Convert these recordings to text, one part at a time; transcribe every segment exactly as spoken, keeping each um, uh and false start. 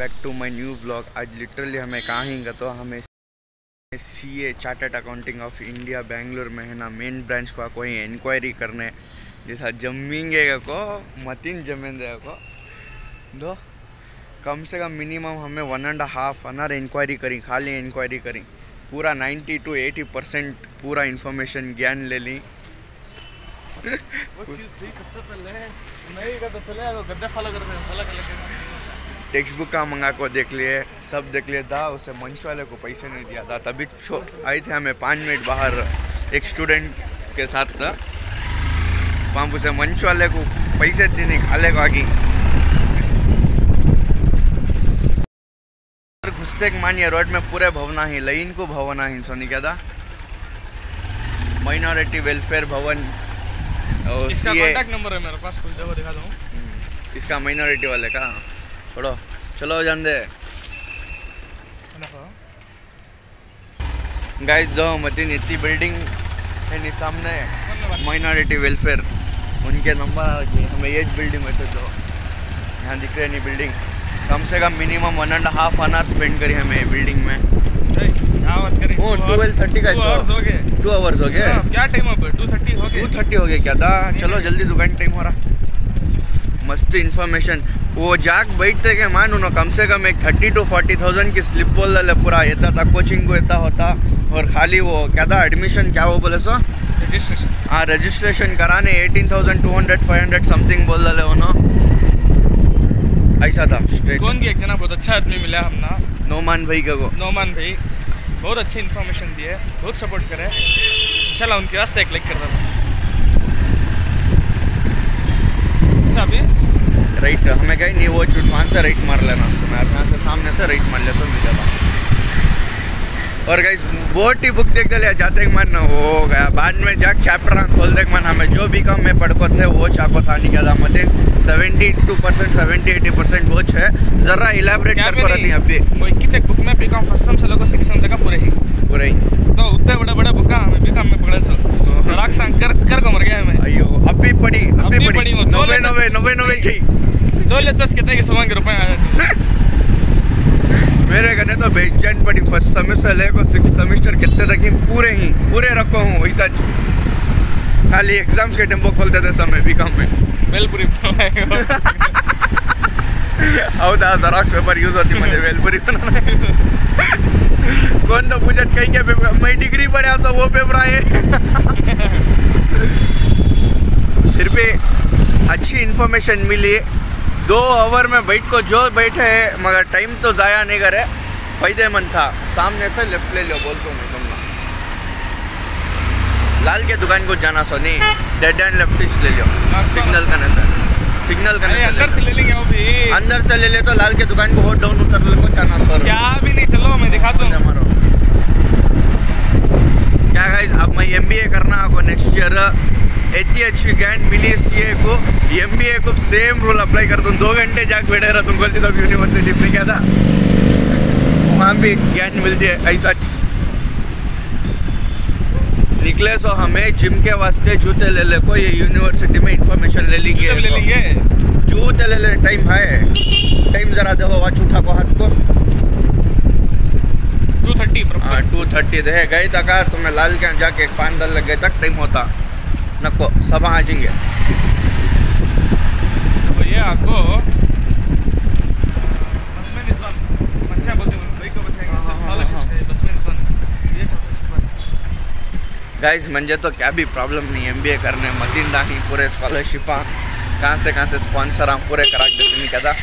Back to my new blog. आज literally हमें कहाँ ही तो हमें C A chartered accounting of India Bangalore में है ना मेन ब्रांच को कोई इंक्वायरी करने जैसा जमींगे को मतीन जमीन दे को दो कम से कम मिनिमम हमें one and half hour inquiry करी खाली इंक्वायरी करी पूरा नाइन्टी टू एटी परसेंट पूरा इंफॉर्मेशन ज्ञान ले ली। वो चीज़ थी सबसे पहले नहीं का तो चले गद्दे फॉलो कर फॉलो कर टेक्स्ट बुक का मंगा को देख लिए सब देख लिए था। उसे मंच वाले को पैसे नहीं दिया था तभी आए थे हमें पाँच मिनट बाहर एक स्टूडेंट के साथ था वहाँ उसे मंच वाले को पैसे देने खाले को आगे घुसते मानिए रोड में पूरे भवना ही लाइन को भवना ही सोनी क्या था माइनॉरिटी वेलफेयर भवन। इसका कॉन्टैक्ट नंबर है मेरे पास, कुछ जगह दिखा दूँ इसका माइनॉरिटी वाले का छोड़ो चलो जान दे गाइस दो मतीन इतनी बिल्डिंग है नी सामने माइनॉरिटी वेलफेयर उनके नंबर हमें ये बिल्डिंग में तो जो यहाँ दिख रहे नहीं बिल्डिंग कम से कम minimum one and half hour spend करी हमें बिल्डिंग में। वो ट्वेल्व थर्टी का हो गए टू आवर्स हो गए क्या टाइम अब टू थर्टी हो गए टू थर्टी हो गया क्या था। चलो जल्दी दुकान टाइम हो रहा मस्त इन्फॉर्मेशन वो जाग बैठते के मानो ना कम से कम एक थर्टी टू फोर्टी थाउजेंड की स्लिप बोल दे पूरा येता था कोचिंग को येता होता और खाली वो क्या था एडमिशन क्या वो बोले सो रजिस्ट्रेशन हाँ रजिस्ट्रेशन कराने eighteen thousand two hundred five hundred something बोल दे वो ना ऐसा था। कौन की एक जना बहुत अच्छा आदमी मिला हमना नोमान भाई का वो नोमान भाई बहुत अच्छी इन्फॉर्मेशन दी है बहुत सपोर्ट करे इंशाल्लाह उनके रास्ते एक लाइक करता था। अच्छा अभी राइट हमें कहीं नहीं वो चुट वहाँ से राइट मार लेना तो मैं यहाँ से सामने से राइट मार लेता तो मिल जाता। और गाइस बहुत ही बुक देखते लिया जाते मन हो गया बाद में जाक चैप्टर खोल देख मन हमें जो भी कम में पढ़को थे वो चाको था नहीं क्या था मतलब seventy two percent seventy eighty percent वो है जरा इलेबरेट कर पा रही अभी वो इक्कीस एक बुक में बी कॉम फर्स्ट सेम से लोगों सिक्स सेम तक पूरे ही पूरे ही तो उतने बड़े बड़े बुक हमें बी कॉम में पढ़े सो राख संग कर कर को मर गया हमें अयो अभी पढ़ी अभी पढ़ी नब्बे नब्बे नब्बे नब्बे चाहिए जो लेते कितने के समान के रुपए आ जाते मेरे कहने तो बेचैन पड़ी फर्स्ट सेमेस्टर ले को सिक्स सेमेस्टर कितने तक ही पूरे ही पूरे रखो हूँ वैसा खाली एग्जाम्स के टेम्पो खोलते थे समय बी कॉम में वेलपुरी हौदा जराक्स पेपर यूज होती मुझे वेलपुरी बनाना कौन तो पूछत कहीं क्या पेपर मैं डिग्री पढ़ा सब वो पेपर आए फिर भी अच्छी इन्फॉर्मेशन मिली। दो ओवर में बैठ को जो बैठे है मगर टाइम तो ज़ाया नहीं करे फ़ायदेमंद था। सामने से लेफ्ट ले लो बोल तो मैं तुमने लाल के दुकान को जाना सो नहीं डेड एंड लेफ्ट ले लो सिग्नल करने से सिग्नल करने से अंदर से ले लेंगे वो भी अंदर से ले ले तो लाल के दुकान को हो डाउन उतर ले को जाना सो क्या भी नहीं चलो मैं दिखाता हूँ हमारा क्या गाइस अब मैं एम बी ए करना आपको नेक्स्ट ईयर इतनी अच्छी ज्ञान मिली सी ए को एम बी ए को सेम रूल अप्लाई कर दूँ दो घंटे जाके बैठे रहा तुमको सीधा यूनिवर्सिटी में क्या था वहाँ भी ज्ञान मिलती है ऐसा निकले सो हमें जिम के वास्ते जूते ले ले को ये यूनिवर्सिटी में इंफॉर्मेशन ले लेंगे ले लेंगे जूते ले ले टाइम है टाइम जरा दे वॉच उठा को हाथ को टू थर्टी हाँ टू थर्टी दे गए तक तुम्हें लाल के जाके पाँच दल लग गए तक टाइम होता नको सब आ जाएंगे तो ये आपको बसमें निस्वान बच्चा बोलते हैं भाई को बच्चा के स्कॉलरशिप है बसमें निस्वान ये गाइस मंजे तो क्या भी प्रॉब्लम नहीं एम बी ए करने मतीन दाही पूरे स्कॉलरशिप कहाँ से कहाँ से स्पॉन्सर हम पूरे करा देते नहीं कहता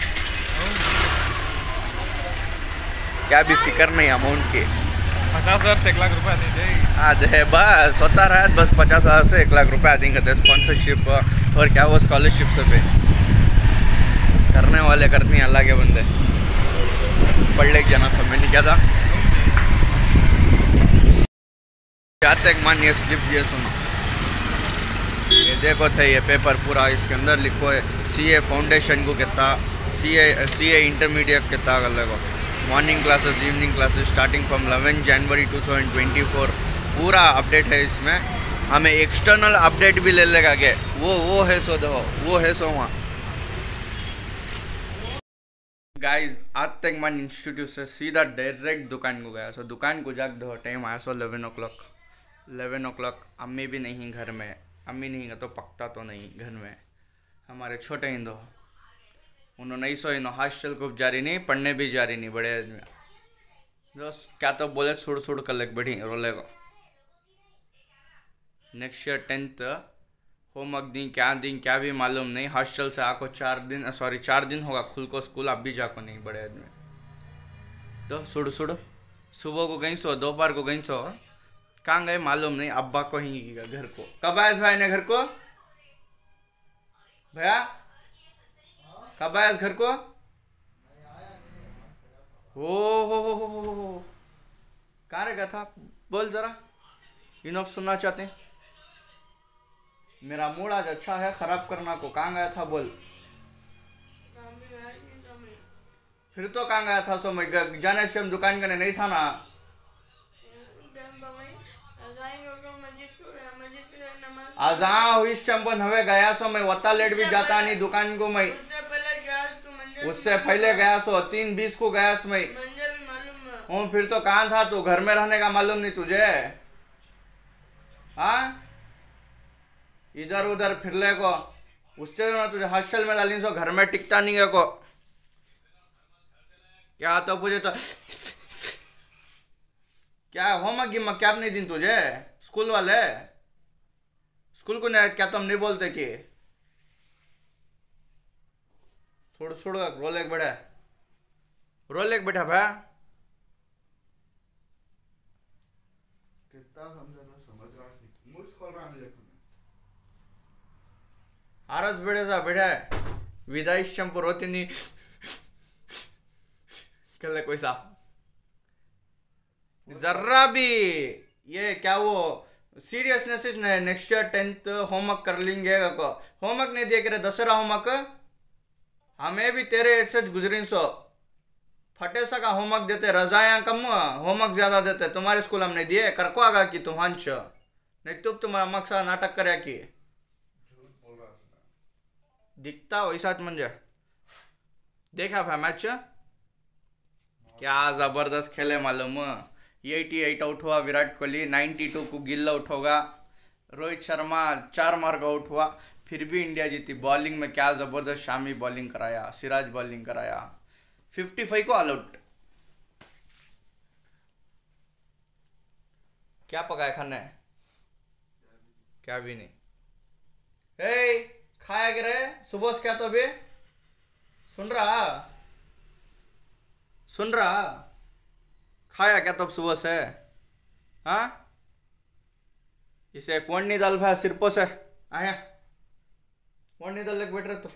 क्या भी फिक्र नहीं अमाउंट की पचास हज़ार से एक लाख रुपया दे दे आज है बस होता रहा बस पचास हज़ार से एक लाख रुपया देंगे स्पॉन्सरशिप और क्या वो स्कॉलरशिप से पे करने वाले करते हैं अल्लाह के बंदे पढ़ ले जाना सब में नहीं क्या था जाते मान ये स्लिप ये सुनो ये देखो थे ये पेपर पूरा इसके अंदर लिखो है सी ए फाउंडेशन को कितना सी ए सी ए इंटरमीडिएट कितना कर लेगा morning classes evening classes starting from eleven January two thousand twenty four पूरा अपडेट है इसमें। हमें एक्सटर्नल अपडेट भी ले लेगा के वो वो है सो दो वो है सो वहाँ गाइज आज तक मैं इंस्टीट्यूट से सीधा डायरेक्ट दुकान को गया सो दुकान को जाग दो टाइम आया so eleven o'clock eleven o'clock अम्मी भी नहीं घर में अम्मी नहीं है तो पकता तो नहीं घर में हमारे छोटे ही दो उन्होंने नहीं सो इन हॉस्टल को जा रही नहीं पढ़ने भी जा रही नहीं बड़े आदमी दोस्त क्या तो बोले सुड़ सुड़ कर लग बैठी रोले को नेक्स्ट ईयर टेंथ होमवर्क दी क्या दी क्या भी मालूम नहीं हॉस्टल से आको चार दिन सॉरी चार दिन होगा खुल को स्कूल अब भी जाको नहीं बड़े आदमी तो सुड़ सुड़ सुबह को गई सो दोपहर को गई सो कहाँ गए मालूम नहीं अब्बा को ही घर को कब आया भाई ने घर को भैया कब आया घर को ओ हो हो हो हो हो कहाँ रह गया था बोल जरा इनफ सुनना चाहते हैं मेरा मूड आज अच्छा है खराब करना को कहाँ गया था बोल फिर तो कहाँ गया था सो मैं जाने से दुकान करने नहीं था ना आजा हुई चंपन हवे गया सो मैं वत्ता लेट भी जाता नहीं दुकान को मैं उससे पहले गया सो तीन बीस को गया सो मैं हूँ फिर तो कहाँ था तू घर में रहने का मालूम नहीं तुझे हाँ इधर उधर फिरले को उससे ना तुझे हॉस्टल में डाली सो घर में टिकता नहीं है को क्या तो पूछे तो क्या होमवर्क गिमवर्क क्या नहीं दिन तुझे स्कूल वाले स्कूल को नहीं क्या तुम नहीं बोलते कि छोड़ छोड़ रोल एक बैठा रोल एक बैठा भैया कितना समझा तो समझ रहा नहीं मुझ खोल रहा है आरस बेड़े सा बैठा है विदाई चंपर होती नहीं कल कोई सा जर्रा भी ये क्या वो seriousness is next year tenth homework कर लेंगे को होमवर्क नहीं दिया करे दसरा होमवर्क हमें भी तेरे एक से गुजरिन सो फटे सा का होमवर्क देते रजाया कम होमवर्क ज्यादा देते तुम्हारे स्कूल हमने दिए कर को आगा कि तुम हंच नहीं तुम तुम्हारा मकसद नाटक करे कि दिखता वैसा मंजे देखा था मैच क्या जबरदस्त खेले मालूम एटी एट आउट हुआ विराट कोहली नाइन्टी टू को गिल आउट होगा रोहित शर्मा चार मार्क आउट हुआ फिर भी इंडिया जीती बॉलिंग में क्या ज़बरदस्त शामी बॉलिंग कराया सिराज बॉलिंग कराया फिफ्टी फाइव को ऑल आउट क्या पकाया खाने क्या भी नहीं हे खाया गिरे सुबह से क्या तो भी सुन रहा सुन रहा खाया क्या तो सुबह से हाँ इसे कौन नहीं डाल भाई सिरपो से आया कौन नहीं डाल लग बैठ रहे तो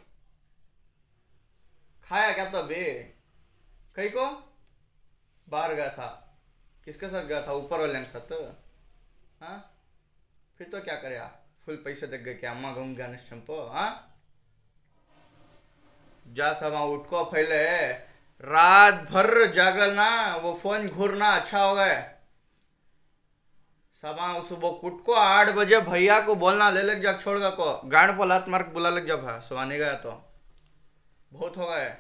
खाया क्या तो बे कहीं को बाहर गया था किसके साथ गया था ऊपर वाले के साथ हाँ फिर तो क्या करे फुल पैसे देख गए क्या अम्मा घूम गया निश्चंपो हाँ जा समा उठ को पहले रात भर जागलना वो फोन घूरना अच्छा हो गए समा सुबह कुट को आठ बजे भैया को बोलना ले लग जा छोड़ गा को गांड पर लात मार बुला लग जा भाई सुहाने गया तो बहुत हो गए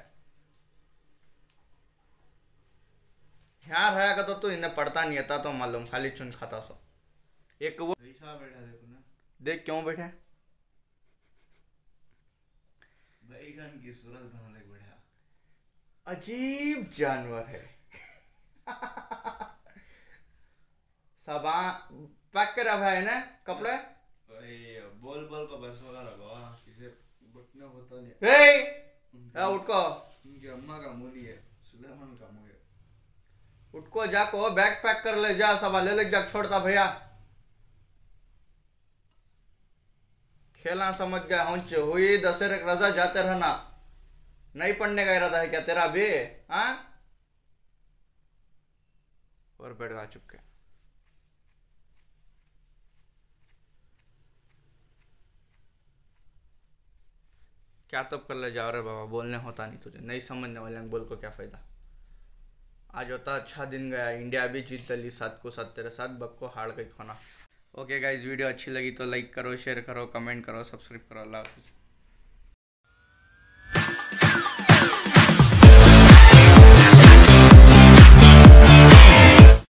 यहाँ रहेगा तो तू इन्हें पढ़ता नहीं आता तो मालूम खाली चुन खाता सो एक वो बैठा देखो ना देख क्यों बैठे बैगन की सूरत बनाने बैठा अजीब जानवर है सबा पैक करा है ना कपड़े बोल बोल को बस होगा लगा किसे बटना होता नहीं हे आ उठ को उनकी अम्मा का मूली है सुलेमान का मुंह है उठ को जाको बैग पैक कर ले जा सबा ले ले जा छोड़ता भैया खेलना समझ गया हुंच हुई दशहरे रजा जाते रहना नहीं पढ़ने का इरादा है क्या तेरा भी हाँ और बैठ गया चुपके क्या तब कर ले जा रहे बाबा बोलने होता नहीं तुझे नहीं समझने वाले बोल को क्या फायदा आज होता अच्छा दिन गया इंडिया भी जीत दली सात को सात तेरे साथ बक को हार गई खाना ओके गाइज वीडियो अच्छी लगी तो लाइक करो शेयर करो कमेंट करो सब्सक्राइब करो अल्लाह हाफिज़।